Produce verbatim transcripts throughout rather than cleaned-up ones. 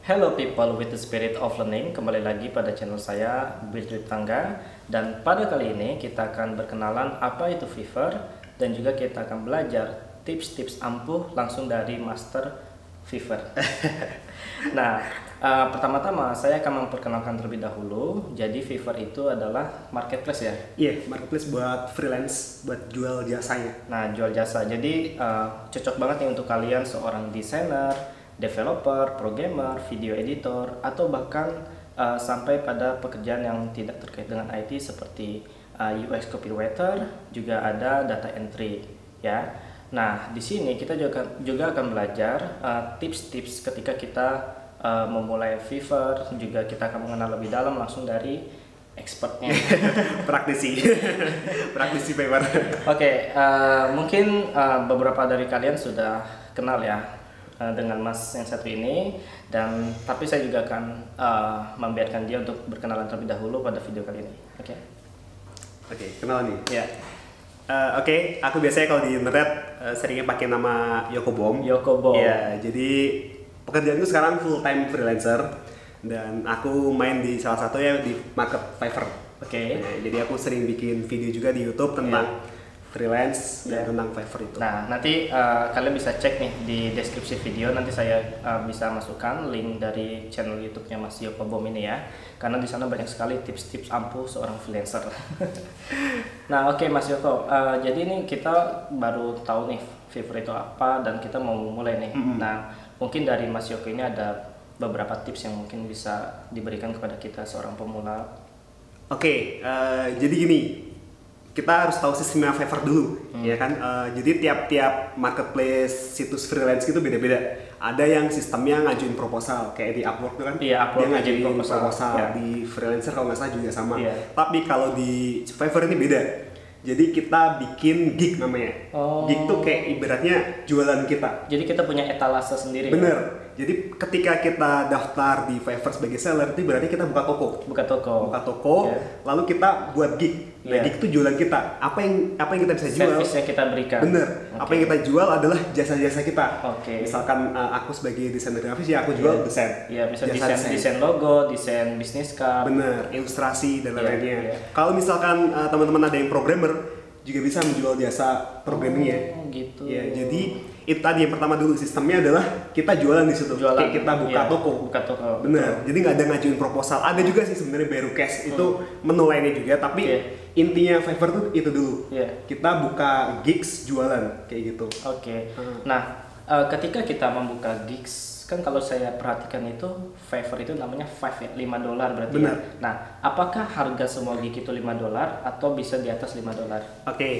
Hello people with the spirit of learning, kembali lagi pada channel saya Build with Tangga. Dan pada kali ini kita akan berkenalan apa itu Fiverr, dan juga kita akan belajar tips-tips ampuh langsung dari Master Fiverr. Nah, uh, pertama-tama saya akan memperkenalkan terlebih dahulu. Jadi Fiverr itu adalah marketplace ya? Iya, yeah, marketplace buat freelance, buat jual jasanya. Nah, jual jasa. Jadi uh, cocok banget nih untuk kalian seorang desainer, developer, programmer, video editor, atau bahkan uh, sampai pada pekerjaan yang tidak terkait dengan I T seperti uh, U X copywriter, juga ada data entry, ya. Nah, di sini kita juga juga akan belajar tips-tips uh, ketika kita uh, memulai Fiverr, juga kita akan mengenal lebih dalam langsung dari expertnya, praktisi, praktisi Fiverr. Oke, okay, uh, mungkin uh, beberapa dari kalian sudah kenal ya dengan Mas yang satu ini, dan tapi saya juga akan uh, membiarkan dia untuk berkenalan terlebih dahulu pada video kali ini. Oke? Okay? Oke, okay, kenal nih. Ya. Yeah. Uh, Oke, okay. Aku biasanya kalau di internet uh, seringnya pakai nama Yokobom. Yokobom. Ya, jadi pekerjaanku sekarang full time freelancer dan aku main di salah satu ya di market Fiverr. Oke. Okay. Ya, jadi aku sering bikin video juga di YouTube tentang yeah. freelance dan yeah. tentang Fiverr itu. Nah, nanti uh, kalian bisa cek nih di deskripsi video, nanti saya uh, bisa masukkan link dari channel YouTube-nya Mas Yokobom ini ya, karena di sana banyak sekali tips-tips ampuh seorang freelancer. Nah, oke okay, Mas Yoko, uh, jadi ini kita baru tahu nih Fiverr itu apa dan kita mau mulai nih. Mm-hmm. Nah, mungkin dari Mas Yoko ini ada beberapa tips yang mungkin bisa diberikan kepada kita seorang pemula. Oke, okay, uh, jadi gini. Kita harus tahu sistemnya Fiverr dulu, hmm. ya kan? Uh, jadi tiap-tiap marketplace situs freelance itu beda-beda. Ada yang sistemnya ngajuin proposal, kayak di Upwork itu kan? Iya, Upwork dia ngajuin proposal. proposal. Ya. Di freelancer kalau nggak salah juga sama. Ya. Tapi kalau di Fiverr ini beda. Jadi kita bikin gig namanya. Oh. Gig tuh kayak ibaratnya jualan kita. Jadi kita punya etalase sendiri. Bener. Ya? Jadi ketika kita daftar di Fiverr sebagai seller, itu berarti kita buka toko. Buka toko. Buka toko, yeah. lalu kita buat gig. Nah, yeah. gig itu jualan kita. Apa yang apa yang kita bisa jual? Service yang kita berikan. Bener. Okay. Apa yang kita jual adalah jasa-jasa kita. Oke. Okay. Misalkan uh, aku sebagai desainer grafis ya aku jual yeah. desain. Iya, yeah, bisa desain, desain logo, desain bisnis card. Bener. Ilustrasi dan lain-lainnya. Yeah, yeah. Kalau misalkan uh, teman-teman ada yang programmer, juga bisa menjual jasa programmingnya. Oh, gitu. Ya, jadi itu tadi yang pertama dulu, sistemnya adalah kita jualan di situ. Jualan. Kayak kita buka iya, toko. Buka toko. Bener. Betul. Jadi nggak ada ngajuin proposal. Ada juga sih sebenarnya baru cash itu hmm. menu lainnya juga. Tapi yeah. intinya Fiverr tuh itu dulu. Yeah. Kita buka gigs jualan kayak gitu. Oke. Okay. Hmm. Nah, uh, ketika kita membuka gigs, kan kalau saya perhatikan itu Fiverr itu namanya five ya, lima dolar berarti. Benar. Ya? Nah, apakah harga semua gig itu lima dolar atau bisa di atas lima dolar? Oke. Okay.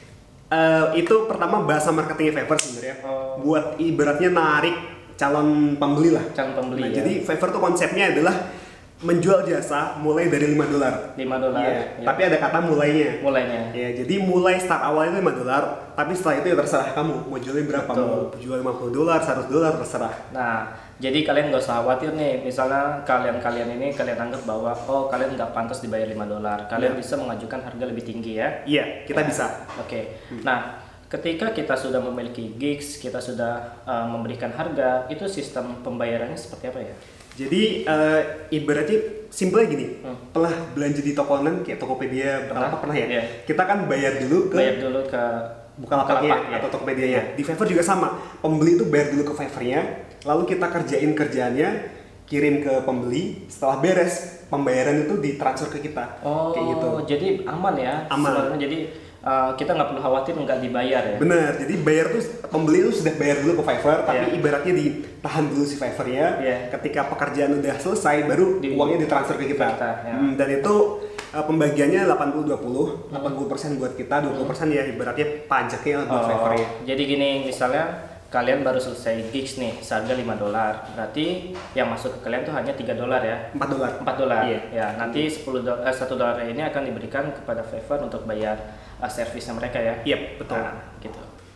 Uh, itu pertama bahasa marketingnya Fiverr sebenarnya. Oh. Buat ibaratnya narik calon pembeli lah. Calon pembeli. Nah, ya. Jadi Fiverr tuh konsepnya adalah menjual jasa mulai dari lima dolar. lima dolar. Yeah. Ya. Tapi ada kata mulainya. Mulainya. Ya, jadi mulai start awalnya itu lima dolar, tapi setelah itu ya terserah kamu mau jualnya berapa. Betul. Mau jual lima puluh dolar, seratus dolar terserah. Nah, jadi kalian nggak usah khawatir nih, misalnya kalian-kalian ini kalian anggap bahwa oh kalian nggak pantas dibayar lima dolar. Kalian yeah. bisa mengajukan harga lebih tinggi ya. Iya, yeah, kita ya. bisa. Oke. Okay. Hmm. Nah, ketika kita sudah memiliki gigs, kita sudah uh, memberikan harga, itu sistem pembayarannya seperti apa ya? Jadi uh, ibaratnya simpel gini, hmm. pernah belanja di toko online kayak Tokopedia berapa pernah ya? Yeah. Kita kan bayar dulu ke bayar dulu ke Bukalapaknya ya. atau Tokopedia-nya. Yeah. Di Fiverr juga sama, pembeli itu bayar dulu ke Fiverr-nya, lalu kita kerjain kerjaannya, kirim ke pembeli, setelah beres pembayaran itu ditransfer ke kita. Oh, kayak gitu. Jadi aman ya? Aman. Sebenarnya jadi Uh, kita nggak perlu khawatir nggak dibayar ya. Bener, jadi bayar tuh pembeli itu sudah bayar dulu ke Fiverr, tapi yeah. ibaratnya ditahan dulu si Fiverr-nya. Yeah. Ketika pekerjaan udah selesai, baru Di, uangnya ditransfer ke kita. kita ya. hmm, dan itu uh, pembagiannya delapan puluh dua puluh, hmm. delapan puluh persen buat kita, dua puluh persen hmm. ya ibaratnya pajaknya buat oh, Fiverr-nya. Jadi gini, misalnya kalian baru selesai gigs nih, seharga lima dolar. Berarti yang masuk ke kalian tuh hanya tiga dolar ya? empat dolar. empat dolar. Iya. Ya, nanti sepuluh dolar, eh, satu dolar ini akan diberikan kepada Fiverr untuk bayar uh, servisnya mereka ya? Iya, yep, betul. Nah, gitu.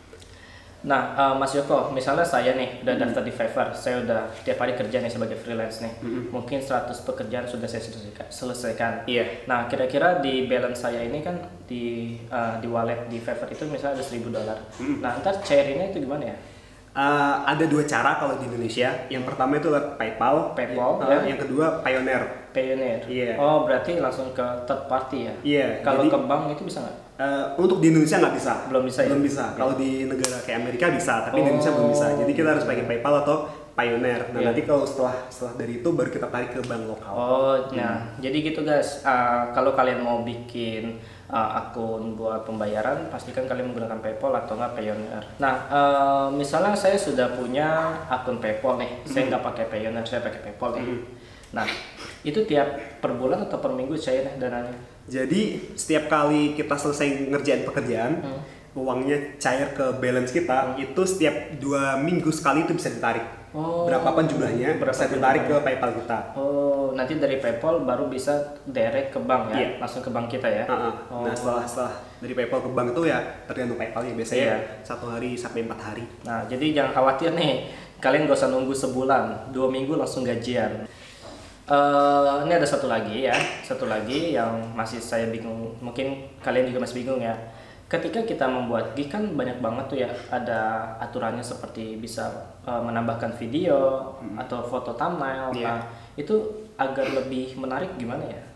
Nah, uh, Mas Yoko, misalnya saya nih udah daftar di Fiverr, saya udah tiap hari kerja nih sebagai freelance nih. Mm-hmm. Mungkin seratus pekerjaan sudah saya selesaikan. Iya. Nah, kira-kira di balance saya ini kan di uh, di wallet di Fiverr itu misalnya ada seribu dolar. Mm-hmm. Nah, ntar cairinnya itu gimana ya? Uh, ada dua cara kalau di Indonesia. Yang pertama itu lewat PayPal. PayPal, uh, ya. Yang kedua Payoneer. Payoneer. Iya. Oh, berarti langsung ke third party ya? Iya. Kalau jadi- ke bank itu bisa nggak? Uh, untuk di Indonesia nggak bisa. Belum bisa ya? Belum bisa. Iya. Kalau di negara kayak Amerika bisa, tapi Oh. Indonesia belum bisa. Jadi kita harus pakai PayPal atau Payoneer. Nah, Iya. nanti kalau setelah setelah dari itu baru kita tarik ke bank lokal. Oh, nah, jadi gitu guys. Uh, kalau kalian mau bikin uh, akun buat pembayaran, pastikan kalian menggunakan PayPal atau nggak Payoneer. Nah, uh, misalnya saya sudah punya akun PayPal nih, saya nggak pakai Payoneer, saya pakai PayPal nih. Mhm. Nah, itu tiap per bulan atau per minggu cair nih dananya? Jadi setiap kali kita selesai ngerjain pekerjaan, Hmm. uangnya cair ke balance kita, itu setiap dua minggu sekali itu bisa ditarik. Oh. Berapapun jumlahnya, Berapa bisa ditarik ke jumlahnya? PayPal kita. Oh, nanti dari PayPal baru bisa direct ke bank ya, Iya. langsung ke bank kita ya. Uh-uh. Oh. Nah setelah setelah dari PayPal ke bank itu ya tergantung PayPal ya, biasanya Iya. satu hari sampai empat hari. Nah, jadi jangan khawatir nih, kalian gak usah nunggu sebulan, dua minggu langsung gajian. Eh, ini ada satu lagi ya, satu lagi yang masih saya bingung, mungkin kalian juga masih bingung ya. Ketika kita membuat gig kan banyak banget tuh ya, ada aturannya seperti bisa eh, menambahkan video atau foto thumbnail. Iya. Nah, itu agar lebih menarik gimana ya?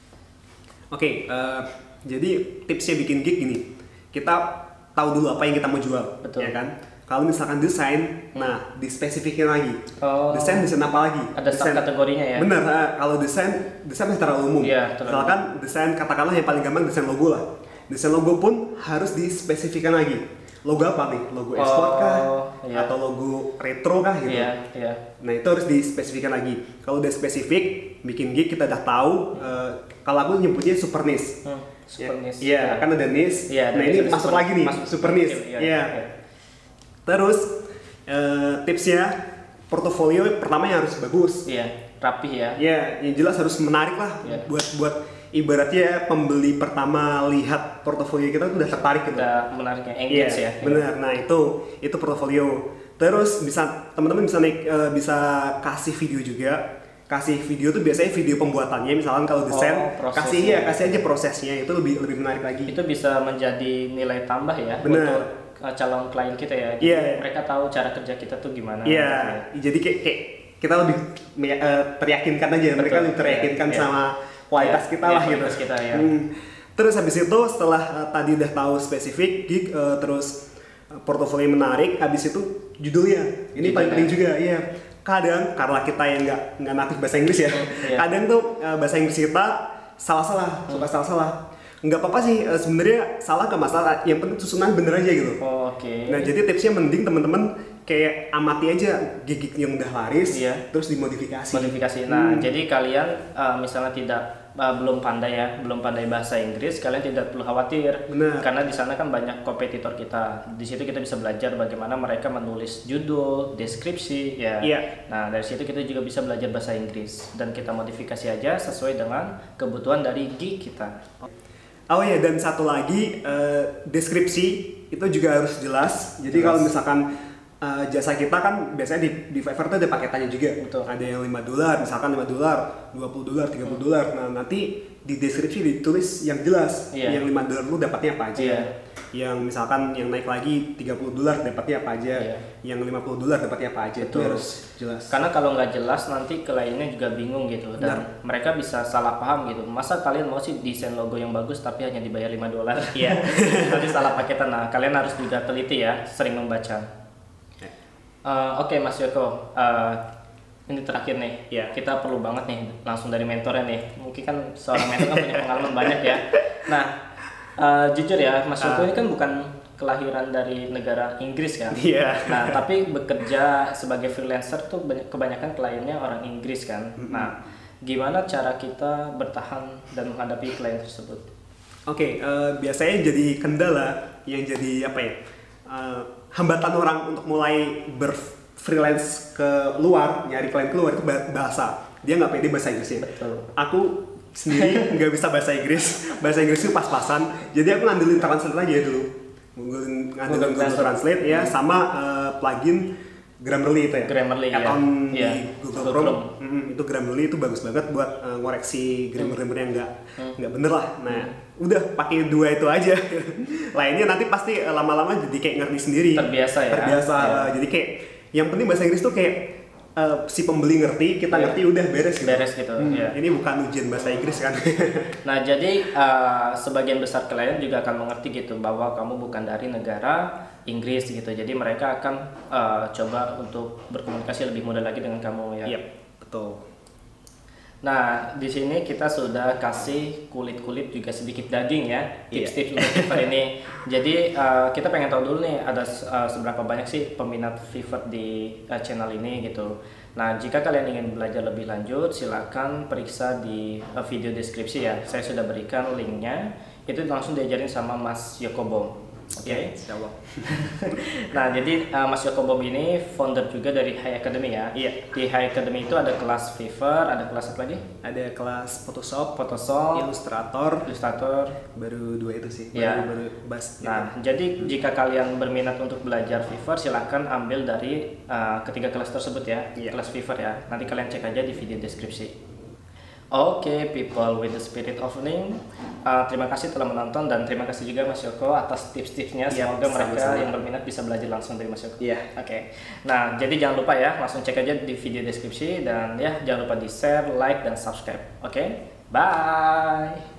Oke, eh, jadi tipsnya bikin gig gini, kita tahu dulu apa yang kita mau jual, Betul. ya kan? Kalau misalkan desain, nah dispesifikin lagi. Oh. Desain desain apa lagi? Ada Desain- subkategorinya ya? Bener, nah, kalau desain, desain masih terlalu umum. Iya, terlalu Misalkan desain katakanlah yang paling gampang desain logo lah. Desain logo pun harus dispesifikan lagi. Logo apa nih? Logo export kah? Oh, iya. Atau logo retro kah gitu? Iya, iya. Nah itu harus dispesifikan lagi. Kalau udah spesifik, bikin gig kita udah tahu. eh, kalau aku nyebutnya super niche. Hmm, super Ya, niche. Iya, kan ada niche. Iya, ada nah ini niche, masuk super- lagi nih, masuk super super niche. skill, iya, Iya. iya. Terus eh, tipsnya portofolio pertama yang harus bagus. Iya, rapi ya. Iya, yang jelas harus menarik lah. Iya. Buat buat ibaratnya pembeli pertama lihat portofolio kita tuh udah tertarik gitu. Udah menariknya, Iya, engage ya. benar. Nah itu itu portofolio. Terus bisa teman-teman bisa naik eh, bisa kasih video juga. Kasih video tuh biasanya video pembuatannya. Misalkan kalau desain, Oh, prosesnya. kasih ya kasih aja prosesnya. Itu lebih lebih menarik lagi. Itu bisa menjadi nilai tambah ya Benar. untuk uh, calon klien kita ya. Jadi Iya. mereka tahu cara kerja kita tuh gimana. Iya. gitu ya. Jadi kayak, kayak kita lebih me- eh, teryakinkan aja. Mereka Betul. lebih teryakinkan Iya, sama kualitas Iya, kita iya, lah gitu. kualitas kita, ya. Hmm. Terus habis itu setelah eh, tadi udah tahu spesifik gig, eh, terus eh, portofolio menarik, habis itu judulnya. Ini paling Judulnya. penting juga, iya. Kadang karena kita yang nggak nggak natif bahasa Inggris ya, Iya. kadang tuh eh, bahasa Inggris kita salah-salah, suka salah-salah. Nggak apa-apa sih, eh, sebenarnya salah nggak masalah. Yang penting susunan bener aja gitu. Oh, Oke. Nah jadi tipsnya mending teman-teman kayak amati aja gig yang udah laris, Iya. terus dimodifikasi. Modifikasi. Nah, Hmm. jadi kalian uh, misalnya tidak uh, belum pandai ya, belum pandai bahasa Inggris, kalian tidak perlu khawatir. Benar. Karena di sana kan banyak kompetitor kita. Di situ kita bisa belajar bagaimana mereka menulis judul, deskripsi, ya. Iya. Nah, dari situ kita juga bisa belajar bahasa Inggris dan kita modifikasi aja sesuai dengan kebutuhan dari gig kita. Oh ya, dan satu lagi eh, deskripsi itu juga harus jelas. Jadi Jelas. kalau misalkan eh, jasa kita kan biasanya di, di Fiverr tuh ada paketannya juga. Betul. Ada yang lima dolar, misalkan lima dolar, dua puluh dolar, tiga puluh dolar. Nah, nanti di deskripsi ditulis yang jelas. Iya. Yang lima dolar lu dapatnya apa aja. Iya. Yang misalkan yang naik lagi tiga puluh dolar dapatnya apa aja. Iya. Yang lima puluh dolar dapatnya apa aja. Itu Betul. harus jelas. Karena kalau nggak jelas nanti kliennya juga bingung gitu dan Benar. mereka bisa salah paham gitu. Masa kalian mau sih desain logo yang bagus tapi hanya dibayar lima dolar? Iya. Nanti salah paketan. Nah, kalian harus juga teliti ya, sering membaca. Eh, Oke Mas Yoko, eh, ini terakhir nih. Iya. Kita perlu banget nih langsung dari mentornya nih. Mungkin kan seorang mentor kan punya pengalaman banyak ya. Nah, eh, jujur ya Mas Yoko Ah. ini kan bukan kelahiran dari negara Inggris kan. Iya. Nah, tapi bekerja sebagai freelancer tuh banyak- kebanyakan kliennya orang Inggris kan. Nah, gimana cara kita bertahan dan menghadapi klien tersebut? Oke, eh, biasanya jadi kendala yang jadi apa ya? eh, hambatan orang untuk mulai berfreelance ke luar, nyari klien keluar itu ba- bahasa. Dia nggak pede bahasa Inggrisnya. Betul. Aku sendiri nggak bisa bahasa Inggris. Bahasa Inggris itu pas-pasan. Jadi aku ngandelin translate aja dulu. Ngandelin Google Google Translate. Translate ya, sama eh, plugin Grammarly itu ya. Grammarly, ya. Add-on Iya. di Google, Google Chrome. Chrome. Mm, itu Grammarly itu bagus banget buat uh, ngoreksi grammar-grammar yang nggak Hmm. nggak bener lah. Nah, udah pakai dua itu aja. Lainnya nanti pasti uh, lama-lama jadi kayak ngerti sendiri. Terbiasa ya. Terbiasa. Iya. uh, Jadi kayak yang penting bahasa Inggris tuh kayak uh, si pembeli ngerti, kita Iya. ngerti udah beres gitu. Beres gitu, Hmm, iya. Ini bukan ujian bahasa Inggris kan. Nah, jadi uh, sebagian besar klien juga akan mengerti gitu bahwa kamu bukan dari negara Inggris gitu. Jadi mereka akan uh, coba untuk berkomunikasi lebih mudah lagi dengan kamu ya. Iya, betul. Nah, di sini kita sudah kasih kulit-kulit juga sedikit daging ya, tips-tips untuk Fiverr ini. Jadi uh, kita pengen tahu dulu nih ada uh, seberapa banyak sih peminat Fiverr di uh, channel ini gitu. Nah, jika kalian ingin belajar lebih lanjut, silakan periksa di uh, video deskripsi ya. Saya sudah berikan linknya. Itu langsung diajarin sama Mas Yoko Bom. Oke. Okay. Insya Allah. Nah, jadi uh, Mas Yoko Bom ini founder juga dari Hai Academy ya. Iya. Di Hai Academy itu ada kelas Fiverr, ada kelas apa lagi? Ada kelas Photoshop, Photoshop, Illustrator, Illustrator. baru dua itu sih. Iya. Baru, baru bahas. Nah, jadi jika kalian berminat untuk belajar Fiverr, silahkan ambil dari uh, ketiga kelas tersebut ya, Iya. kelas Fiverr ya. Nanti kalian cek aja di video deskripsi. Oke, people with the spirit of learning. Uh, terima kasih telah menonton dan terima kasih juga Mas Yoko atas tips-tipsnya. Iya, Semoga mereka sama-sama. yang berminat bisa belajar langsung dari Mas Yoko. Iya. Oke. Nah, jadi jangan lupa ya, langsung cek aja di video deskripsi dan ya jangan lupa di share, like dan subscribe. Oke. Bye.